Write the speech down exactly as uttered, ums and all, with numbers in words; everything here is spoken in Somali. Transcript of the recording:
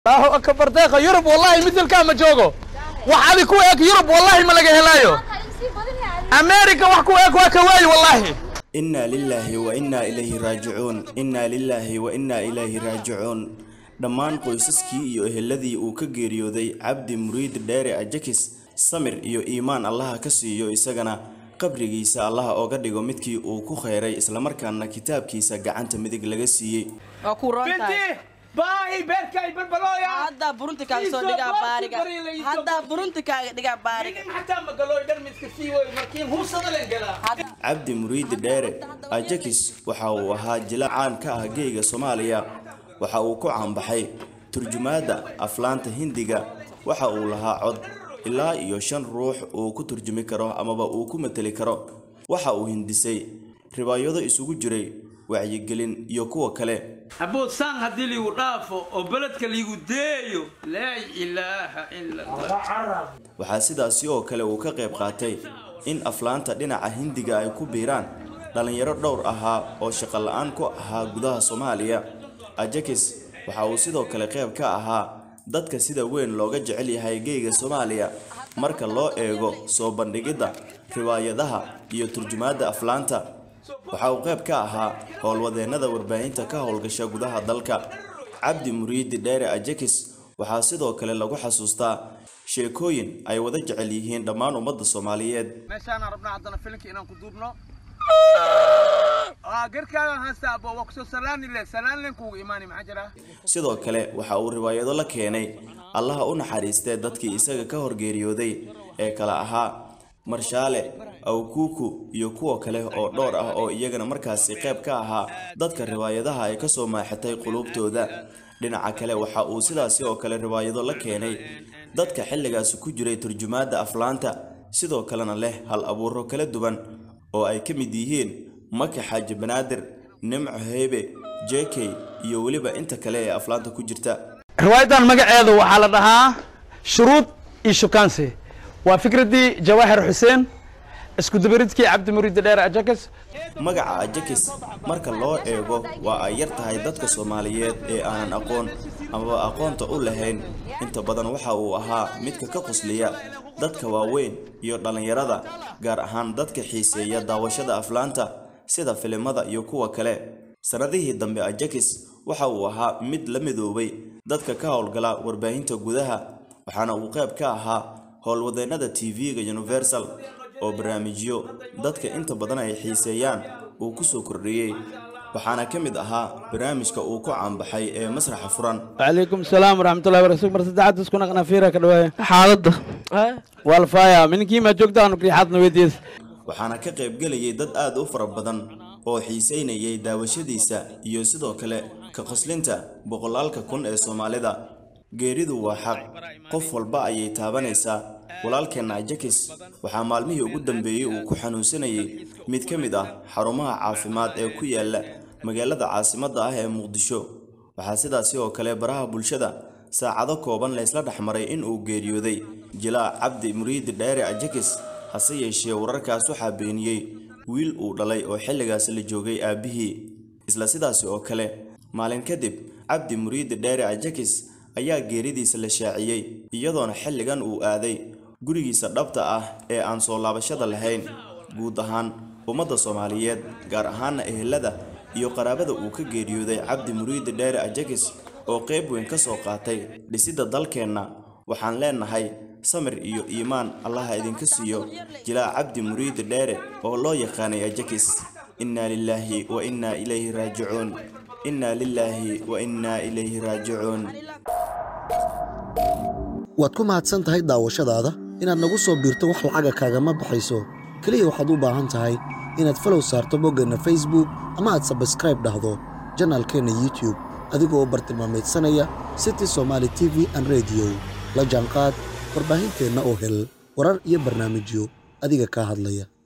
الله أكبر داخل يوروب والله مثل كام جوجو وحالي كويك يوروب والله ما لقى هلايو أمريكا وحكويك وكواي والله إنا لله وإنا إليه راجعون إنا لله وإنا إليه راجعون dhammaan qoysaskii iyo eheladii uu ka geeriyooday Cabdi Muriid Dheere Ajakis samir iyo iimaan Allah ka siiyo isagana qabrigiisa Allah ooga dhigo midkii uu ku khayray isla markaana kitaabkiisa gacanta midig laga siiyay waa ku roontahay باهي بيركاي بالبلويا هذا برونتي كان سو دغا بارغا هذا برونتي كان دغا بارغا حتى ما قالوا يدر مسكسي وي markiin huu sadaleen galaa Cabdi Muriid Dheere Ajakis waxa uu ahaa jilacaan ka ah geeyga Soomaaliya waxa uu ku caanbaxay turjumaada aflaanta Hindiga waxa uu lahaa cod ilaa iyo shan ruux oo ku turjumi karo amaba uu ku matali karo waxa uu hindisay riwaayado isugu jiray wacyigelin iyo kuwa kale أبو سان هديلي ودافو وبلدك اللي يوديو لا إله إلا الله waxaa sidaas oo kale uu ka qayb qaatay in aflaanta dhinaca Hindiga ay ku biiraan dhalinyaro dhowr ahaa oo shaqo la'aan ku ahaa gudaha Soomaaliya Ajakis waxa uu sidoo kale qayb ka ahaa dadka sida weyn looga jecel yahay geeyga Soomaaliya marka loo eego soo bandhigida riwaayadaha iyo turjumaada aflaanta waxa uu qayb ka ahaa howlwadeenada warbaahinta ka howlgasha gudaha dalka Cabdi Muriid Dheere Ajakis waxa sidoo kale lagu xasuustaa sheekooyin ay wada jecel yihiin dhammaan ummadda Soomaaliyeed meeshaan rabnaa hadana filimka inaan ku duubno ah garkaaga hasta abo waqso salaani le salaanin ku iimaani ma jira sidoo kale waxa uu riwaayado la keenay Allah u naxariistay dadkii isaga ka horgeeriyooday ee kala ahaa Marshaale Awkuku iyo kuwa kale oo dhowr ah oo iyagana markaasi qayb ka ahaa dadka riwaayadaha ay ka soo maaxatay qulubtooda dhinaca kale waxa uu sidaas oo kale riwaayado la keenay dadka xilligaas ku jiray turjumaada aflaanta sidoo kalena leh hal abuuro kala duwan oo ay ka mid yihiin Maka Xaaji Banaadir Nimco Heebe J K iyo waliba inta kale ee aflaanta ku jirta riwaayadan magaceedu waxa la dhahaa shuruud iyo shukaansi waa fikradii Jawaahir Xuseen isku dabaridkii Cabdi Muriid Dheere Ajakis magaca Ajakis marka loo eego waa ay yar tahay dadka Soomaaliyeed ee aan aqoon ama aqoonta u lahayn inta badan waxa uu ahaa midka ka qosliya dadka waaweyn iyo dhalinyarada gaar ahaan dadka xiiseeya daawashada aflaanta sida filimada iyo kuwa kale sanadihii dambe Ajakis waxa uu ahaa mid la midoobay dadka ka howlgala warbaahinta gudaha waxaana uu qayb ka ahaa howlwadeenada T V-ga Universal oo barnaamijyo dadka inta badan ay xiiseeyaan uu ku soo kordhiyay waxaana kamid ahaa barnaamijka uu ku caanbaxay ee masraxa furan alaykum salaam waraxmatullaahi wabarakaatuh marsadacad isku naqna fiira ka dhawaay xaaladda walfaaya minkii ma joogtaan ku xadna weydiis waxaana ka qayb galayay dad aad u fara badan oo xiiseynayay daawashadiisa iyo sidoo kale ka qoslinta boqolaalka kun ee Soomaalida geeridu waa xaq qof walba ayay taabanaysaa walaalkeena Ajakis waxa maalmihii ugu dambeeyay uu ku xanuunsanayay mid ka mid ah xarumaha caafimaad ee ku yaala magaalada caasimadda ah ee Muqdisho waxa sidaas oo kale baraha bulshada saacado kooban la isla dhaxmaray in uu geeriyooday jilaa Cabdi Muriid Dheere Ajakis hase yeeshee wararkaas waxa beeniyay wiil uu dhalay oo xilligaas la joogay aabihii isla sidaas oo kale maalin kadib Cabdi Muriid Dheere Ajakis ayaa geeridiisa la shaaciyay iyadoona xilligan uu aaday gurigiisa dhabta ah ee aan soo laabashada lahayn guud ahaan ummadda Soomaaliyeed gaar ahaan ehelada iyo qaraabada uu ka geeriyooday Cabdi Muriid Dheere Ajakis oo qayb weyn ka soo qaatay dhisidda dalkeena waxaan leenahay samir iyo iimaan Allah idinka siiyo jilaa Cabdi Muriid Dheere oo loo yaqaanay Ajakis inna lillahi wa inna ilayhi raaji'uun inna lillahi wa inna ilayhi raaji'uun waad ku mahadsan tahay daawashadaada inaad nagu soo biirto wax lacaga kaagama baxayso kaliya waxaad u baahan tahay inaad follow saarto boggana Facebook ama aad subscribe dhahdo channelkeena YouTube adigoo bartilmaameedsanaya City Somali T V and Radio la jaanqaad warbaahinteena oo hel warar iyo barnaamijyo adiga ka hadlaya